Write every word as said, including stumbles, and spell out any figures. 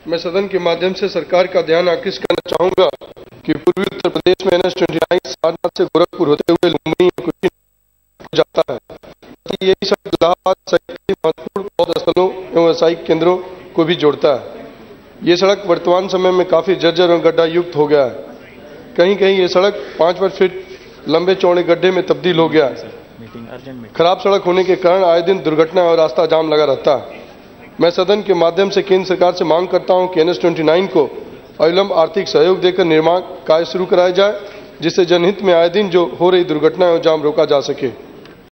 मैं सदन के माध्यम से सरकार का ध्यान आकृष्ट करना चाहूंगा कि पूर्वी उत्तर प्रदेश में एन एच उनतीस सारनाथ से गोरखपुर होते हुए लुम्बिनी कुशीनगर जाता है। यही सड़क इलाहाबाद सहित कई महत्वपूर्ण बौद्ध स्थलों एवं व्यावसायिक केंद्रों को भी जोड़ता है। ये सड़क वर्तमान समय में काफी जर्जर और गड्ढा युक्त हो गया है। कहीं कहीं ये सड़क पांच पांच फीट लंबे चौड़े गड्ढे में तब्दील हो गया है। खराब सड़क होने के कारण आए दिन दुर्घटना और रास्ता जाम लगा रहता है। मैं सदन के माध्यम से केंद्र सरकार से मांग करता हूं कि एन एच उनतीस को अविलंब आर्थिक सहयोग देकर निर्माण कार्य शुरू कराया जाए, जिससे जनहित में आए दिन जो हो रही दुर्घटनाएं और जाम रोका जा सके।